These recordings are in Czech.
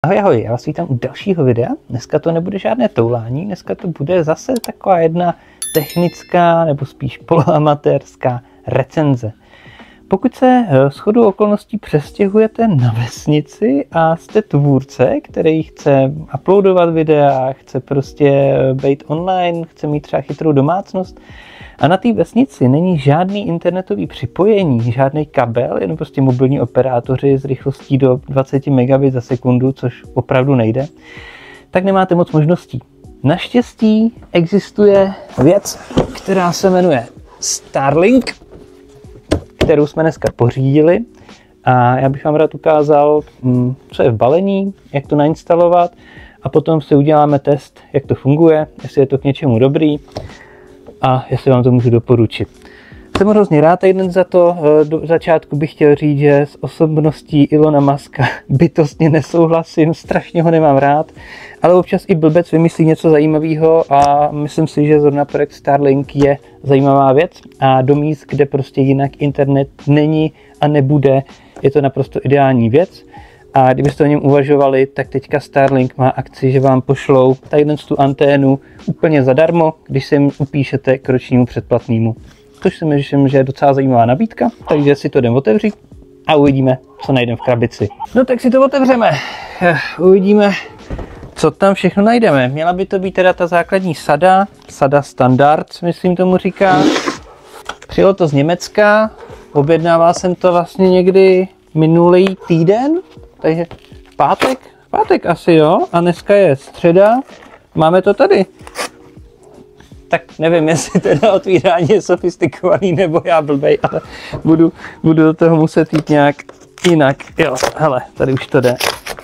Ahoj, ahoj, já vás vítám u dalšího videa. Dneska to nebude žádné toulání, dneska to bude zase taková jedna technická nebo spíš poloamatérská recenze. Pokud se shodou okolností přestěhujete na vesnici a jste tvůrce, který chce uploadovat videa, chce prostě být online, chce mít třeba chytrou domácnost a na té vesnici není žádný internetový připojení, žádný kabel, jenom prostě mobilní operátoři s rychlostí do 20 megabit za sekundu, což opravdu nejde, tak nemáte moc možností. Naštěstí existuje věc, která se jmenuje Starlink, kterou jsme dneska pořídili a já bych vám rád ukázal, co je v balení, jak to nainstalovat a potom si uděláme test, jak to funguje, jestli je to k něčemu dobrý a jestli vám to můžu doporučit. Jsem hrozně rád jeden za to. Do začátku bych chtěl říct, že s osobností Ilona Muska bytostně nesouhlasím, strašně ho nemám rád, ale občas i blbec vymyslí něco zajímavého a myslím si, že zrovna projekt Starlink je zajímavá věc a do míst, kde prostě jinak internet není a nebude, je to naprosto ideální věc. A kdybyste o něm uvažovali, tak teďka Starlink má akci, že vám pošlou tadyhle tu anténu úplně zadarmo, když si jim upíšete k ročnímu předplatnému. Což si myslím, že je docela zajímavá nabídka, takže si to jdeme otevřít a uvidíme, co najdeme v krabici. No tak si to otevřeme. Uvidíme, co tam všechno najdeme. Měla by to být teda ta základní sada Standard, myslím tomu říká. Přijelo to z Německa, objednával jsem to vlastně někdy minulý týden, takže v pátek asi jo, a dneska je středa, máme to tady. Tak nevím, jestli teda otvírání je sofistikovaný nebo já blbej, ale budu do toho muset jít nějak jinak. Jo, hele, tady už to jde.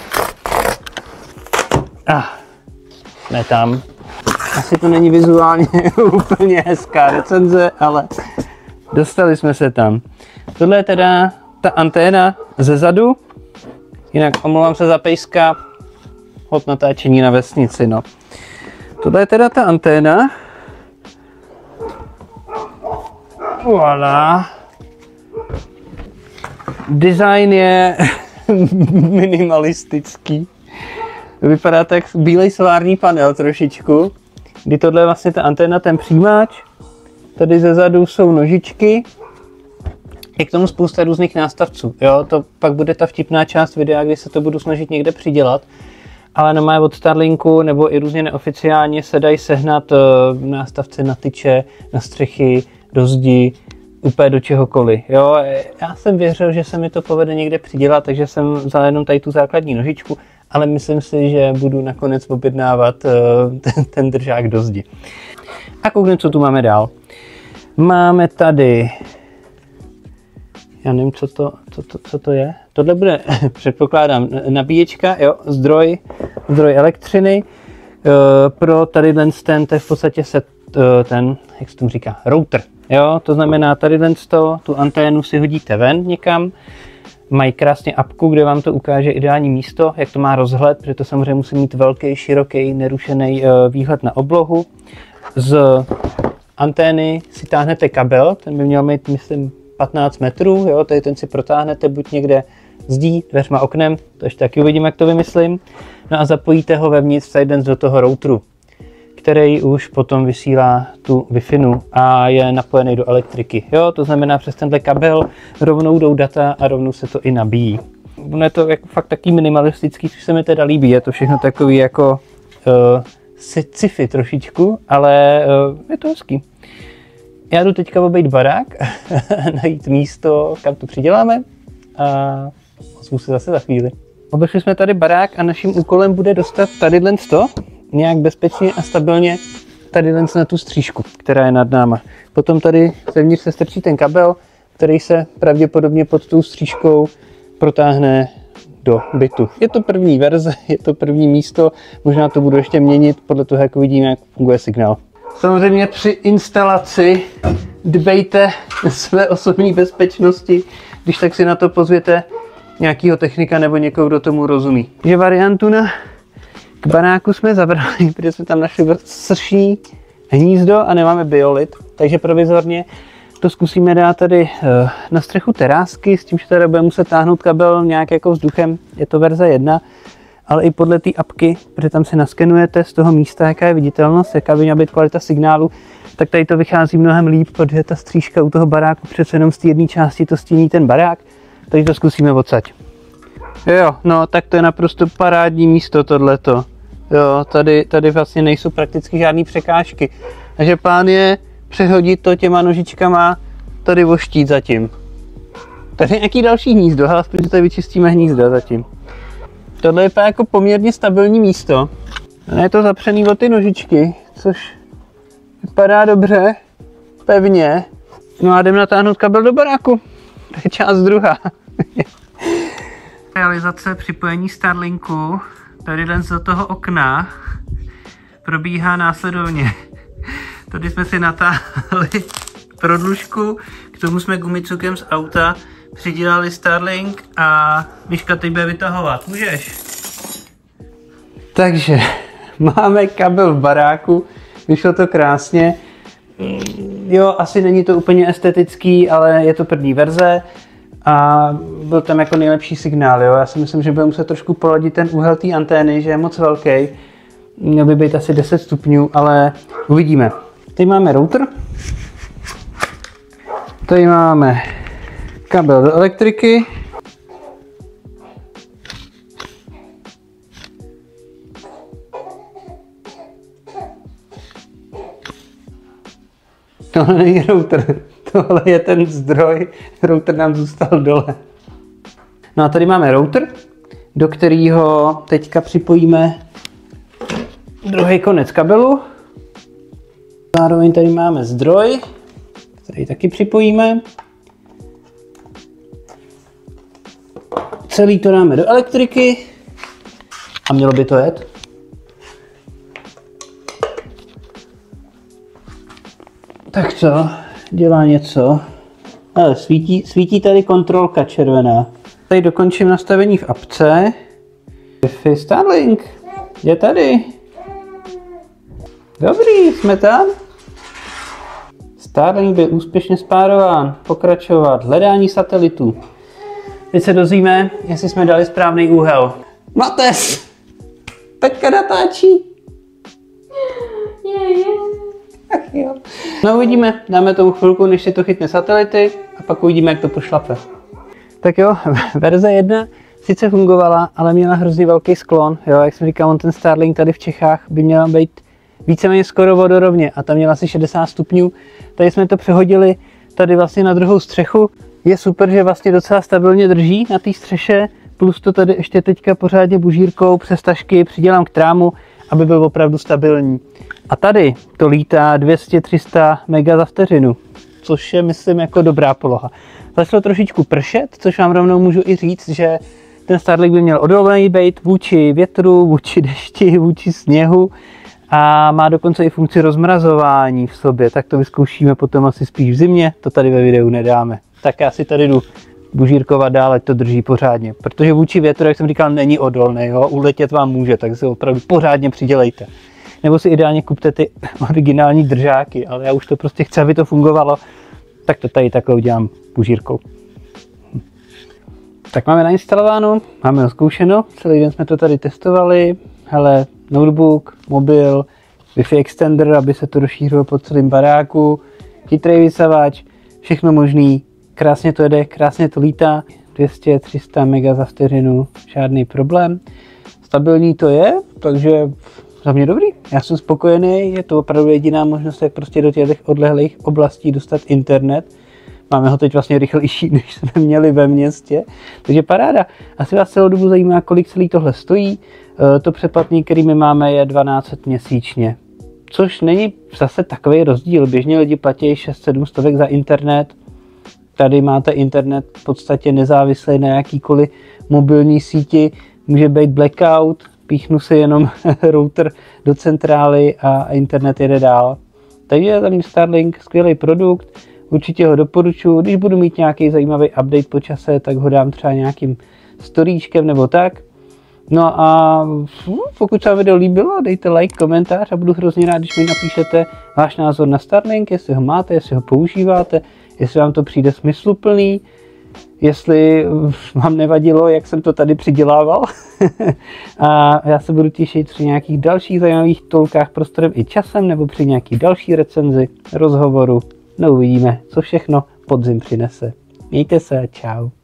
Ne tam. Asi to není vizuálně úplně hezká recenze, ale dostali jsme se tam. Tohle je teda ta anténa ze zadu. Jinak omlouvám se za pejska, hod natáčení na vesnici, no. Tohle je teda ta anténa. Voilà. Design je minimalistický. Vypadá tak bílej solární panel trošičku, kdy tohle je vlastně ta anténa, ten přijímač. Tady ze zadu jsou nožičky. Je k tomu spousta různých nástavců. Jo, to pak bude ta vtipná část videa, kdy se to budu snažit někde přidělat. Ale normálně od Starlinku nebo i různě neoficiálně se dají sehnat nástavce na tyče, na střechy, do zdi, úplně do čehokoliv. Jo, já jsem věřil, že se mi to povede někde přidělat, takže jsem vzal jenom tady tu základní nožičku, ale myslím si, že budu nakonec objednávat ten držák do zdi. A koukneme, co tu máme dál. Máme tady, já nevím, co to je. Tohle bude, předpokládám, nabíječka, jo, zdroj elektřiny. Pro tady ten, to je v podstatě ten, jak se tomu říká, router. Jo, to znamená, tady tu anténu si hodíte ven někam. Mají krásně apku, kde vám to ukáže ideální místo, jak to má rozhled, protože to samozřejmě musí mít velký, široký, nerušený výhled na oblohu. Z antény si táhnete kabel, ten by měl mít, myslím, 15 metrů, jo, tady ten si protáhnete buď někde zdí, dveřma, oknem, to ještě taky uvidím, jak to vymyslím. No a zapojíte ho vevnitř do toho routeru, který už potom vysílá tu Wi-Fi a je napojený do elektriky. Jo, to znamená, přes tenhle kabel rovnou jdou data a rovnou se to i nabíjí. Ono je to jako fakt taky minimalistický, což se mi teda líbí, je to všechno takový jako sci-fi trošičku, ale je to hezký. Já jdu teďka obejít barák, najít místo, kam to přiděláme a ozvu se zase za chvíli. Obešli jsme tady barák a naším úkolem bude dostat tadyhle nějak bezpečně a stabilně tadyhle na tu střížku, která je nad náma. Potom tady zevnitř se strčí ten kabel, který se pravděpodobně pod tou střížkou protáhne do bytu. Je to první verze, je to první místo, možná to budu ještě měnit podle toho, jak uvidíme, jak funguje signál. Samozřejmě při instalaci dbejte své osobní bezpečnosti, když tak si na to pozvěte nějakého technika nebo někoho, kdo tomu rozumí. Že variantu k baráku jsme zabrali, protože jsme tam našli srší hnízdo a nemáme biolit, takže provizorně to zkusíme dát tady na střechu terásky, s tím, že tady budeme muset táhnout kabel nějak jako vzduchem, je to verze 1, ale i podle té apky, protože tam se naskenujete z toho místa, jaká je viditelnost, jaká by měla být kvalita signálu, tak tady to vychází mnohem líp, protože ta střížka u toho baráku přece jenom z té jedné části to stíní ten barák, takže to zkusíme odsaď. Jo, no tak to je naprosto parádní místo tohleto. Jo, tady vlastně nejsou prakticky žádné překážky. Takže plán je přehodit to těma nožičkama tady voštít zatím. Tady je nějaký další hnízdo, ale aspoň tady vyčistíme hnízda zatím. Tohle je jako poměrně stabilní místo. Je to zapřený o ty nožičky, což vypadá dobře, pevně. No a jdem natáhnout kabel do baráku. To je část druhá. Realizace připojení Starlinku tady jen do toho okna probíhá následovně. Tady jsme si natáhli prodlužku, k tomu jsme gumicukem z auta přidělali Starlink a Myška teď bude vytahovat. Můžeš? Takže máme kabel v baráku, vyšlo to krásně. Jo, asi není to úplně estetický, ale je to první verze a byl tam jako nejlepší signál. Jo. Já si myslím, že bude muset trošku poladit ten úhel té antény, že je moc velký. Měl by být asi 10 stupňů, ale uvidíme. Tady máme router. Tady máme kabel do elektriky. Tohle není router, tohle je ten zdroj, router nám zůstal dole. No a tady máme router, do kterého teďka připojíme druhý konec kabelu. Zároveň tady máme zdroj, který taky připojíme. Celý to dáme do elektriky a mělo by to jet. Tak co? Dělá něco. Ale svítí tady kontrolka červená. Tady dokončím nastavení v apce. Wi-Fi Starlink je tady. Dobrý, jsme tam. Starlink byl úspěšně spárován. Pokračovat. Hledání satelitů. Teď se dozvíme, jestli jsme dali správný úhel. Mates! Peťka natáčí. Jo. No uvidíme, dáme tomu chvilku, než si to chytne satelity a pak uvidíme, jak to pošlape. Tak jo, verze 1 sice fungovala, ale měla hrozně velký sklon. Jo, jak jsem říkal, on ten Starlink tady v Čechách by měl být víceméně skoro vodorovně a tam měla asi 60 stupňů. Tady jsme to přehodili tady vlastně na druhou střechu. Je super, že vlastně docela stabilně drží na té střeše, plus to tady ještě teďka pořádně bužírkou přes tašky přidělám k trámu, aby byl opravdu stabilní. A tady to lítá 200-300 mega za vteřinu, což je, myslím, jako dobrá poloha. Začalo trošičku pršet, což vám rovnou můžu i říct, že ten Starlink by měl odolný být vůči větru, vůči dešti, vůči sněhu a má dokonce i funkci rozmrazování v sobě, tak to vyzkoušíme potom asi spíš v zimě, to tady ve videu nedáme. Tak já si tady jdu bužírkovat dál, ať to drží pořádně, protože vůči větru, jak jsem říkal, není odolný, jo? Uletět vám může, tak se opravdu pořádně přidělejte. Nebo si ideálně kupte ty originální držáky, ale já už to prostě chci, aby to fungovalo, tak to tady takhle udělám bužírkou. Tak máme nainstalováno, máme ho zkoušeno, celý den jsme to tady testovali, hele, notebook, mobil, Wi-Fi extender, aby se to rozšířilo po celém baráku, chytrý vysavač, všechno možný, krásně to jede, krásně to lítá, 200-300 mega za vteřinu, žádný problém, stabilní to je, takže za mě dobrý, já jsem spokojený, je to opravdu jediná možnost, jak prostě do těch odlehlých oblastí dostat internet. Máme ho teď vlastně rychlejší, než jsme měli ve městě, takže paráda. Asi vás celou dobu zajímá, kolik celý tohle stojí. To předplatný, který my máme, je 1200 měsíčně, což není zase takový rozdíl. Běžně lidi platí 600-700 za internet. Tady máte internet v podstatě nezávislý na jakýkoliv mobilní síti, může být blackout, píchnu si jenom router do centrály a internet jede dál. Takže za mě Starlink skvělý produkt, určitě ho doporučuji. Když budu mít nějaký zajímavý update po čase, tak ho dám třeba nějakým storíčkem nebo tak. No a pokud se vám video líbilo, dejte like, komentář a budu hrozně rád, když mi napíšete váš názor na Starlink, jestli ho máte, jestli ho používáte, jestli vám to přijde smysluplný. jestli vám nevadilo, jak jsem to tady přidělával. A já se budu těšit při nějakých dalších zajímavých tolkách prostorem i časem, nebo při nějaký další recenzi, rozhovoru. No uvidíme, co všechno podzim přinese. Mějte se, čau.